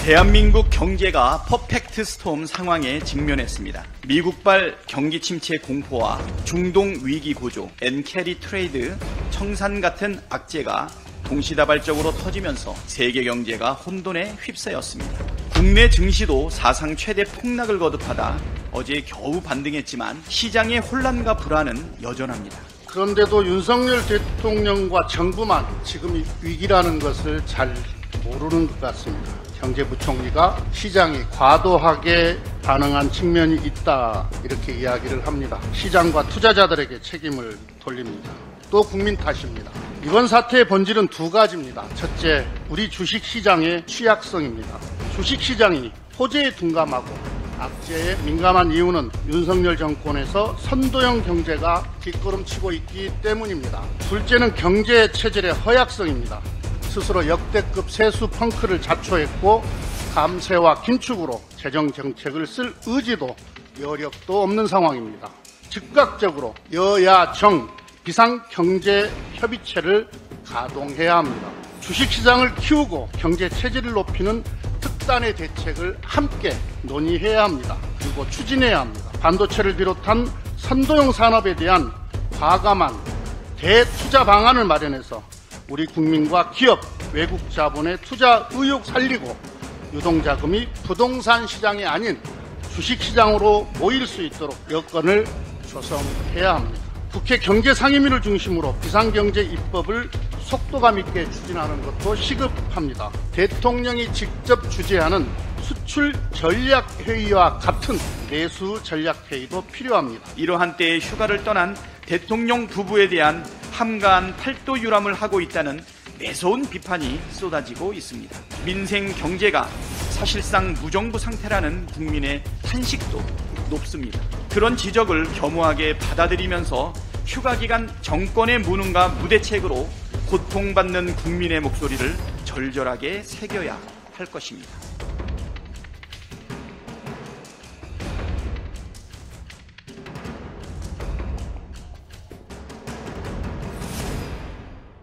대한민국 경제가 퍼펙트 스톰 상황에 직면했습니다. 미국발 경기 침체 공포와 중동 위기 고조, 엔캐리 트레이드, 청산 같은 악재가 동시다발적으로 터지면서 세계 경제가 혼돈에 휩싸였습니다. 국내 증시도 사상 최대 폭락을 거듭하다 어제 겨우 반등했지만 시장의 혼란과 불안은 여전합니다. 그런데도 윤석열 대통령과 정부만 지금 위기라는 것을 잘 모르는 것 같습니다. 경제부총리가 시장이 과도하게 반응한 측면이 있다 이렇게 이야기를 합니다. 시장과 투자자들에게 책임을 돌립니다. 또 국민 탓입니다. 이번 사태의 본질은 두 가지입니다. 첫째, 우리 주식시장의 취약성입니다. 주식시장이 호재에 둔감하고 악재에 민감한 이유는 윤석열 정권에서 선도형 경제가 뒷걸음치고 있기 때문입니다. 둘째는 경제 체질의 허약성입니다. 스스로 역대급 세수 펑크를 자초했고 감세와 긴축으로 재정 정책을 쓸 의지도 여력도 없는 상황입니다. 즉각적으로 여야 정 비상경제협의체를 가동해야 합니다. 주식시장을 키우고 경제 체질을 높이는 특단의 대책을 함께 논의해야 합니다. 그리고 추진해야 합니다. 반도체를 비롯한 선도형 산업에 대한 과감한 대투자 방안을 마련해서 우리 국민과 기업, 외국 자본의 투자 의욕 살리고 유동자금이 부동산 시장이 아닌 주식시장으로 모일 수 있도록 여건을 조성해야 합니다. 국회 경제상임위를 중심으로 비상경제 입법을 속도감 있게 추진하는 것도 시급합니다. 대통령이 직접 주재하는 수출 전략회의와 같은 내수 전략회의도 필요합니다. 이러한 때에 휴가를 떠난 대통령 부부에 대한 함가한 탈도 유람을 하고 있다는 매서운 비판이 쏟아지고 있습니다. 민생 경제가 사실상 무정부 상태라는 국민의 탄식도 높습니다. 그런 지적을 겸허하게 받아들이면서 휴가 기간 정권의 무능과 무대책으로 고통받는 국민의 목소리를 절절하게 새겨야 할 것입니다.